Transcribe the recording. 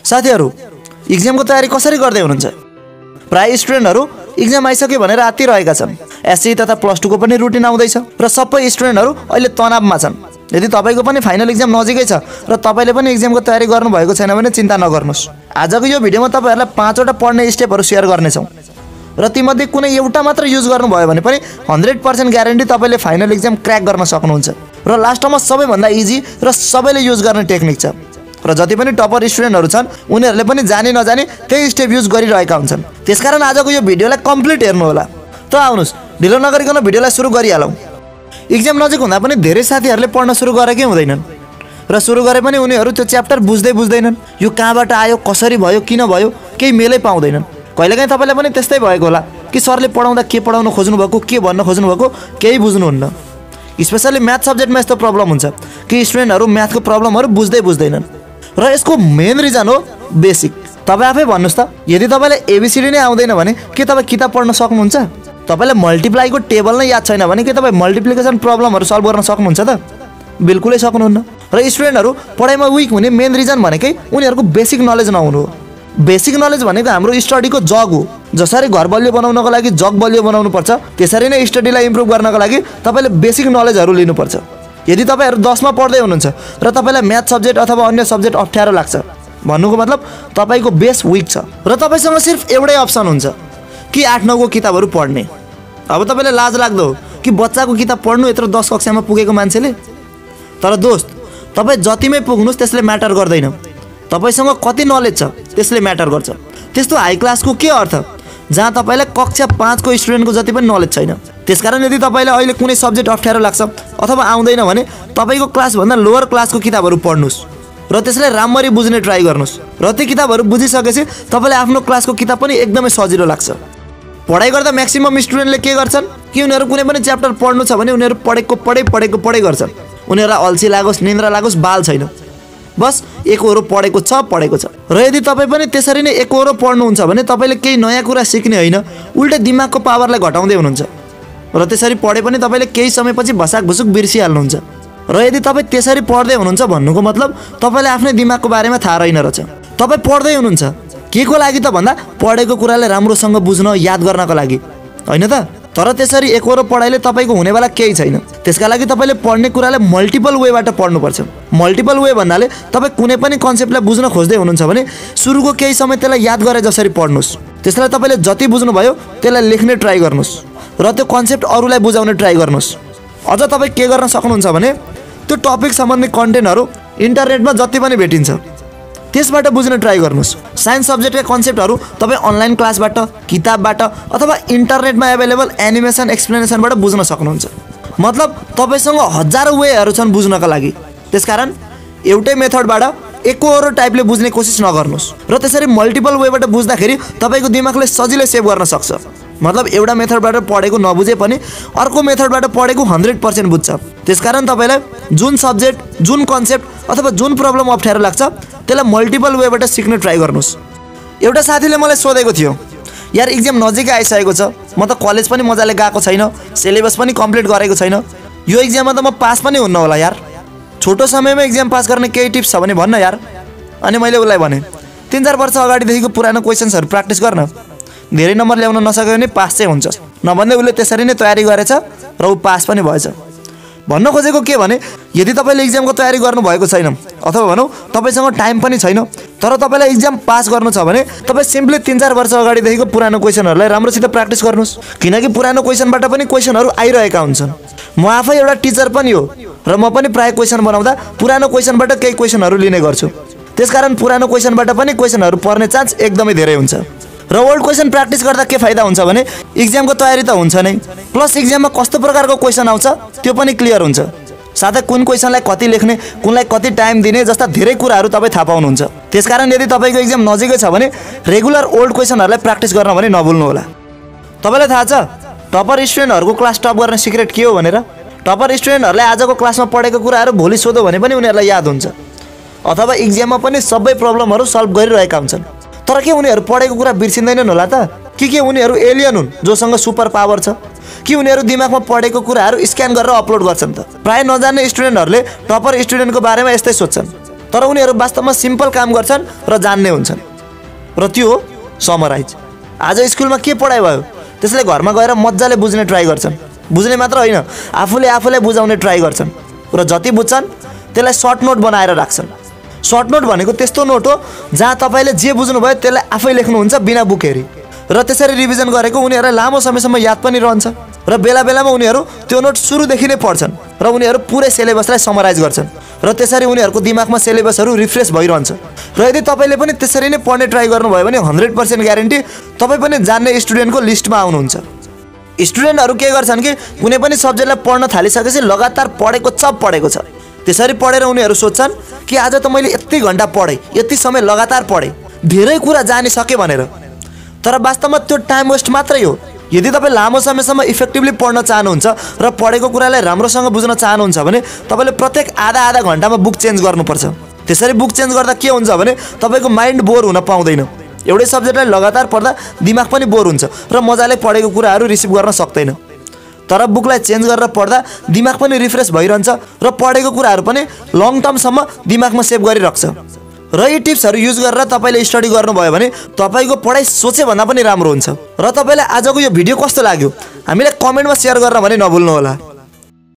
साथीहरु एक्जामको तयारी कसरी गर्दै हुनुहुन्छ? प्राय स्टुडेन्टहरु एक्जाम आइसक्यो भनेर आत्तिरहेका छन्। एससी तथा प्लस 2 को पनि रुटिन आउँदैछ र सबै स्टुडेन्टहरु अहिले तनावमा छन्। यदि तपाईको पनि फाइनल एक्जाम नजिकै छ र तपाईले पनि एक्जामको तयारी गर्नु भएको छैन भने चिन्ता नगर्नुस्। आजको यो भिडियोमा तपाईहरुलाई 5 वटा पढ्ने स्टेपहरु शेयर गर्ने छौं र तीमध्ये कुनै एउटा मात्र युज गर्नुभयो भने पनि 100% ग्यारेन्टी तपाईले फाइनल एक्जाम क्र्याक गर्न सक्नुहुन्छ। र लास्टमा सबैभन्दा इजी र सबैले युज गर्ने टेक्निक छ र जति पनि टपर स्टुडेन्टहरु छन् उनीहरुले पनि जानी नजानी त्यही स्टेप युज गरिरहेका हुन्छन्। त्यसकारण आजको यो भिडियोलाई कम्प्लिट हेर्नु होला। त आउनुस् ढिलो नगरिकन भिडियोलाई सुरु गरिहालौं। एक्जाम नजिक हुँदा पनि धेरै साथीहरुले पढ्न सुरु गरेकै हुँदैनन् र सुरु गरे पनि उनीहरु त्यो च्याप्टर बुझ्दैनन्। यो कहाँबाट आयो, कसरी भयो, किन भयो, केही मेलै पाउँदैनन्। कहिलेकाहीँ तपाईलाई पनि त्यस्तै भएको होला कि सरले पढाउँदा के पढाउन खोज्नु भएको, के भन्न खोज्नु भएको केही बुझ्नुहुन्न। स्पेशली म्याथ सब्जेक्टमा यस्तो प्रब्लम हुन्छ कि स्टुडेन्टहरु म्याथको प्रब्लमहरु बुझ्दैनन् र यसको मेन रिजन हो बेसिक। तपाई आफै भन्नुस् त, यदि तपाईलाई एबीसीडी नै आउँदैन भने के तपाई किताब पढ्न सक्नुहुन्छ? तपाईलाई मल्टिप्लाईको टेबल नै याद छैन भने के तपाई मल्टिप्लिकेसन प्रब्लमहरु सल्भ गर्न सक्नुहुन्छ त? बिल्कुलै सक्नुहुन्न। र स्टुडेन्टहरु पढाइमा वीक हुने मेन रिजन भनेकै उनीहरुको बेसिक नलेज नहुनु हो। बेसिक नलेज भनेको हाम्रो स्टडीको जग हो। जसरी घर बलियो बनाउनको लागि जग बलियो बनाउनु पर्छ, त्यसरी नै स्टडीलाई इम्प्रुभ गर्नको लागि तपाईले बेसिक नलेजहरु लिनु पर्छ। यदि तपाईहरु 10 मा पढ्दै हुनुहुन्छ र तपाईलाई म्याथ सब्जेक्ट अथवा अन्य सब्जेक्ट अप्ठ्यारो लाग्छ, भन्नुको मतलब तपाईको बेस वीक छ र तपाईसँग सिर्फ एउटै अप्सन हुन्छ कि 8-9 को किताबहरु पढ्ने। अब तपाईलाई लाज लाग्दो हो कि बच्चाको किताब पढ्नु यत्रो 10 कक्षामा पुगेको मान्छेले। तर दोस्त, तपाई जतिमै पुग्नुस् त्यसले म्याटर गर्दैन। तपाईसँग कति नलेज छ त्यसले म्याटर गर्छ। त्यस्तो हाई क्लासको के अर्थ जहाँ तपाईलाई कक्षा 5 को स्टुडेन्टको जति पनि नलेज छैन। त्यसकारण यदि तपाईलाई अहिले कुनै सब्जेक्ट अप्ठ्यारो लाग्छ अथवा आउँदैन भने तपाईको क्लास भन्दा लोअर क्लासको किताबहरु पढ्नुस् र त्यसलाई राम्ररी बुझ्ने ट्राई गर्नुस्। र ती किताबहरु बुझिसकेपछि तपाईलाई आफ्नो क्लासको किताब पनि एकदमै सजिलो लाग्छ। पढाइ गर्दा म्याक्सिमम स्टुडेन्टले के गर्छन् कि उनीहरु कुनै पनि च्याप्टर पढ्नु छ भने उनीहरु पढेको गर्छन्। उनीहरुलाई अल्छी लागोस्, निन्द्रा लागोस्, बाल छैन, बस एकहोरो पढेको छ। र यदि तपाई पनि त्यसरी नै एकहोरो पढ्नुहुन्छ भने तपाईले केही नयाँ कुरा सिक्ने हैन, उल्टे दिमागको पावरलाई घटाउँदै हुनुहुन्छ र त्यसरी पढे पनि तपाईले केही समयपछि भसाकभुसुक बिर्सिहाल्नुहुन्छ। र यदि तपाई त्यसरी पढ्दै हुनुहुन्छ भन्नुको मतलब तपाईलाई आफ्नै दिमागको बारेमा थाहा रहेन रहेछ। तपाई पढ्दै हुनुहुन्छ केको लागि त भन्दा पढेको कुरालाई राम्रोसँग बुझ्न, याद गर्नको लागि हैन त? तर त्यसरी एकहोरो पढाइले तपाईको हुनेवाला केही छैन। त्यसका लागि तपाईले पढ्ने कुरालाई मल्टिपल वेबाट पढ्नुपर्छ। मल्टिपल वे भन्नाले तपाई कुनै पनि कन्सेप्टलाई बुझ्न खोज्दै हुनुहुन्छ भने सुरुको केही समय त्यसलाई याद गरे जसरी पढ्नुस्। त्यसलाई तपाईले जति बुझ्नु भयो त्यसलाई लेख्ने ट्राई गर्नुस् र त्यो कन्सेप्ट अरूलाई बुझाउने ट्राई गर्नुस्। अझ तपाई के गर्न सक्नुहुन्छ भने त्यो टपिक सम्बन्धी कन्टेन्टहरु इन्टरनेटमा जति पनि भेटिन्छ त्यसबाट बुझ्न ट्राई गर्नुस्। साइन्स सब्जेक्टका कन्सेप्टहरु तपाई अनलाइन क्लासबाट, किताबबाट अथवा इन्टरनेटमा अवेलेबल एनिमेसन एक्सप्लेनेसनबाट बुझ्न सक्नुहुन्छ। मतलब तपाईसँग हजारौं वेहरु छन् बुझ्नका लागि। त्यसकारण एउटै मेथडबाट एकहोरो टाइपले बुझ्ने कोसिस नगर्नुस् र त्यसरी मल्टिपल वेबाट बुझ्दाखेरि तपाईको दिमागले सजिलै सेभ गर्न सक्छ। मतलब एउटा मेथडबाट पढेको नबुझे पनि अर्को मेथडबाट पढेको 100% बुझ्छ। त्यसकारण तपाईलाई जुन सब्जेक्ट, जुन कन्सेप्ट अथवा जुन प्रब्लम अप्ठ्यारो लाग्छ त्यसलाई मल्टिपल वेबाट सिक्न ट्राई गर्नुस्। एउटा साथीले मलाई सोधेको थियो, यार एक्जाम नजिकै आइसकेको छ, म त कलेज पनि मजाले गएको छैन, सिलेबस पनि कम्प्लिट गरेको छैन, यो एक्जाममा त म पास पनि हुन्न होला यार, छोटो समयमा एक्जाम पास गर्ने केही टिप्स छ भने भन्न यार। अनि मैले उलाई भने 3-4 वर्ष अगाडिदेखिको पुरानो क्वेशन्सहरु प्र्याक्टिस गर्न, धेरै नम्बर ल्याउन नसक्यो भने पास चाहिँ हुन्छस्। नभन्दै उले त्यसरी नै तयारी गरेछ र उ पास पनि भएछ। भन्न खोजेको के भने यदि तपाईले एक्जामको तयारी गर्नु भएको छैन अथवा भनौं तपाईसँग टाइम पनि छैन तर तपाईलाई एक्जाम पास गर्नु छ भने तपाई सिम्पली 3-4 वर्ष अगाडिदेखिको पुरानो क्वेशनहरुलाई राम्रोसित प्र्याक्टिस गर्नुस्। किनकि पुरानो क्वेशनबाट पनि क्वेशनहरु आइरहेका हुन्छन्। म आफै एउटा टिचर पनि हो र म पनि प्राय क्वेशन बनाउँदा पुरानो क्वेशनबाट केही क्वेशनहरु लिने गर्छु। त्यसकारण पुरानो क्वेशनबाट पनि क्वेशनहरु पर्ने चान्स एकदमै धेरै हुन्छ। र ओल्ड क्वेशन प्र्याक्टिस गर्दा के फाइदा हुन्छ भने एक्जामको तयारी त हुन्छ नै, प्लस एक्जाममा कस्तो प्रकारको क्वेशन आउँछ त्यो पनि क्लियर हुन्छ। साथै कुन क्वेशनलाई कति लेख्ने, कुनलाई कति टाइम दिने जस्ता धेरै कुराहरु तपाई थाहा पाउनुहुन्छ। त्यसकारण यदि तपाईको एक्जाम नजिकै छ भने रेगुलर ओल्ड क्वेशनहरुलाई प्र्याक्टिस गर्न भने नभुल्नु होला। तपाईलाई थाहा छ टपर स्टुडेन्टहरुको क्लास टप गर्ने सिक्रेट के हो भनेर? टपर स्टुडेन्टहरुले आजको क्लासमा पढेको कुराहरु भोलि सोधो भने पनि उनीहरुलाई याद हुन्छ अथवा एक्जाममा पनि सबै प्रब्लमहरु सल्भ गरिरहेका हुन्छन्। तर के उनीहरु पढेको कुरा बिर्सिँदैनन् होला त? कि उनीहरु एलियन हुन् जोसँग सुपर पावर छ? कि उनीहरु दिमागमा पढेको कुराहरु स्क्यान गरेर अपलोड गर्छन् त? प्राय नजान्ने स्टुडेन्टहरुले टपर स्टुडेन्टको बारेमा यस्तै सोच्छन् तर उनीहरू वास्तवमा सिम्पल काम गर्छन् र जान्ने हुन्छन्। र त्यो हो समराइज। आज स्कुलमा के पढाइ भयो त्यसले घरमा गएर मजाले बुझ्ने ट्राई गर्छन्। बुझ्ने मात्र होइन, आफूले बुझाउने ट्राई गर्छन् र जति बुझ्छन् त्यसलाई सर्ट नोट बनाएर राख्छन्। सर्ट नोट भनेको त्यस्तो नोट हो जहाँ तपाईँले जे बुझ्नुभयो त्यसलाई आफै लेख्नुहुन्छ बिना बुक हेरी, र त्यसरी रिभिजन गरेको उनीहरूलाई लामो समयसम्म याद पनि रहन्छ र बेला बेलामा उनीहरू त्यो नोट सुरुदेखि नै पढ्छन् र उनीहरू पुरै सिलेबसलाई समराइज गर्छन् र त्यसरी उनीहरूको दिमागमा सिलेबसहरू रिफ्रेस भइरहन्छ। र यदि तपाईँले पनि त्यसरी नै पढ्ने ट्राई गर्नुभयो भने 100% ग्यारेन्टी तपाईँ पनि जान्ने स्टुडेन्टको लिस्टमा आउनुहुन्छ। स्टुडेन्टहरू के गर्छन् कि कुनै पनि सब्जेक्टलाई पढ्न थालिसकेपछि लगातार पढेको छ। त्यसरी पढेर उनीहरू सोध्छन् कि आज त मैले यति घन्टा पढेँ, यति समय लगातार पढेँ, धेरै कुरा जानिसकेँ भनेर। तर वास्तवमा त्यो टाइम वेस्ट मात्रै हो। यदि तपाईँ लामो समयसम्म इफेक्टिभली पढ्न चाहनुहुन्छ र पढेको कुरालाई राम्रोसँग बुझ्न चाहनुहुन्छ भने तपाईँले प्रत्येक आधा घन्टामा बुक चेन्ज गर्नुपर्छ। त्यसरी बुक चेन्ज गर्दा के हुन्छ भने तपाईँको माइन्ड बोर हुन पाउँदैन। एउटै सब्जेक्टलाई लगातार पढ्दा दिमाग पनि बोर हुन्छ र मजाले पढेको कुराहरू रिसिभ गर्न सक्दैन। तर बुकलाई चेन्ज गरेर पढ्दा दिमाग पनि रिफ्रेस भइरहन्छ र पढेको कुराहरू पनि लङ टर्मसम्म दिमागमा सेभ गरिराख्छ। र यी टिप्सहरू युज गरेर तपाईँले स्टडी गर्नुभयो भने तपाईँको पढाइ सोचे भन्दा पनि राम्रो हुन्छ। र तपाईँलाई आजको यो भिडियो कस्तो लाग्यो हामीलाई कमेन्टमा सेयर गर्न भने नभुल्नुहोला।